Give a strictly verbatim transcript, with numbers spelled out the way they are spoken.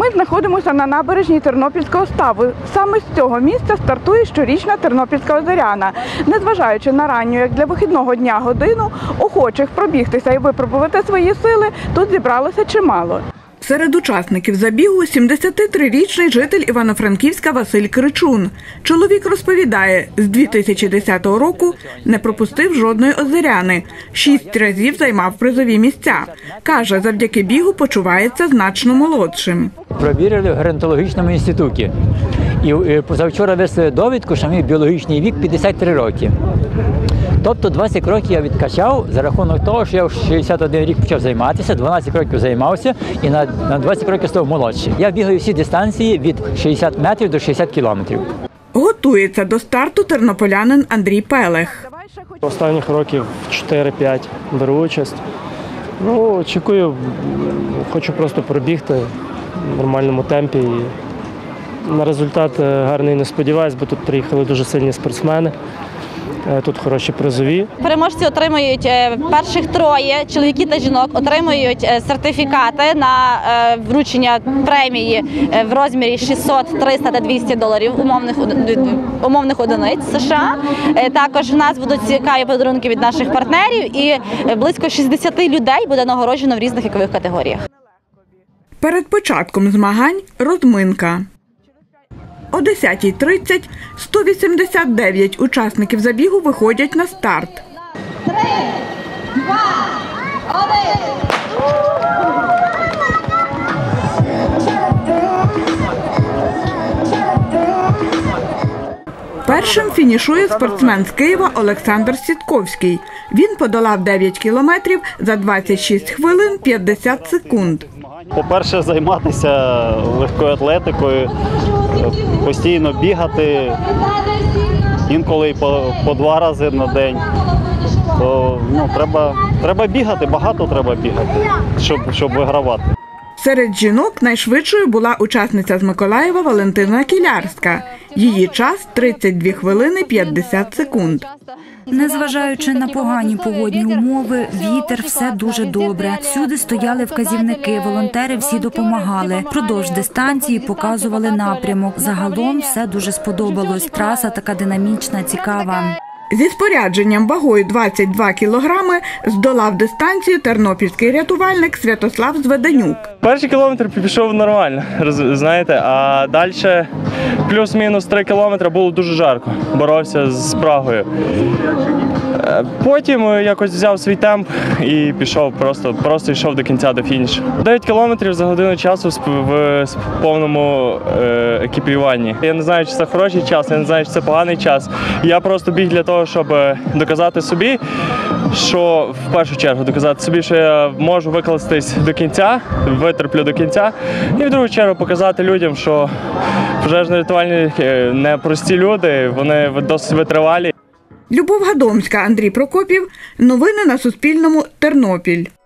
Ми знаходимося на набережній Тернопільського ставу. Саме з цього місця стартує щорічна Тернопільська озеряна. Незважаючи на ранню, як для вихідного дня, годину, охочих пробігтися і випробувати свої сили тут зібралося чимало. Серед учасників забігу сімдесятитрирічний житель Івано-Франківська Василь Кричун. Чоловік розповідає, з дві тисячі десятого року не пропустив жодної озеряни. Шість разів займав призові місця. Каже, завдяки бігу почувається значно молодшим. Провірили в геронтологічному інституті. І позавчора вислали довідку, що мій біологічний вік п'ятдесят три роки. Тобто двадцять років я відкачав за рахунок того, що я в шістдесят один рік почав займатися, дванадцять років займався і на, на двадцять років став молодший. Я бігаю всі дистанції від шістдесят метрів до шістдесят кілометрів. Готується до старту тернополянин Андрій Пелех. Останніх років чотири-п'ять беру участь. Ну, очікую, хочу просто пробігти в нормальному темпі. І на результат гарний не сподіваюся, бо тут приїхали дуже сильні спортсмени. Тут хороші призові. Переможці отримують перших троє, чоловіки та жінок, отримують сертифікати на вручення премії в розмірі шістсот, триста та двісті доларів умовних, умовних одиниць США. Також в нас будуть цікаві подарунки від наших партнерів і близько шістдесят людей буде нагороджено в різних вікових категоріях. Перед початком змагань – розминка. О десятій тридцять сто вісімдесят дев'ять учасників забігу виходять на старт. Три, два, один. Першим фінішує спортсмен з Києва Олександр Сітковський. Він подолав дев'ять кілометрів за двадцять шість хвилин п'ятдесят секунд. По-перше, займатися легкою атлетикою, постійно бігати, інколи по, по два рази на день. То, ну, треба, треба бігати, багато треба бігати, щоб, щоб вигравати. Серед жінок найшвидшою була учасниця з Миколаєва Валентина Кілярська. Її час – тридцять дві хвилини п'ятдесят секунд. Незважаючи на погані погодні умови, вітер, все дуже добре. Всюди стояли вказівники, волонтери всі допомагали. Продовж дистанції показували напрямок. Загалом все дуже сподобалось. Траса така динамічна, цікава. Зі спорядженням вагою двадцять два кілограми здолав дистанцію тернопільський рятувальник Святослав Зведенюк. Перший кілометр пішов нормально, знаєте, а далі плюс-мінус три кілометри було дуже жарко, боровся з спрагою. Потім якось взяв свій темп і пішов, просто, просто йшов до кінця, до фінішу. дев'ять кілометрів за годину часу в повному екіпіруванні. Я не знаю, чи це хороший час, я не знаю, чи це поганий час. Я просто біг для того, щоб доказати собі, що в першу чергу доказати собі, що я можу викластись до кінця, витерплю до кінця. І в другу чергу показати людям, що пожежно-рятувальники не прості люди, вони досить витривалі. Любов Гадомська, Андрій Прокопів. Новини на Суспільному. Тернопіль.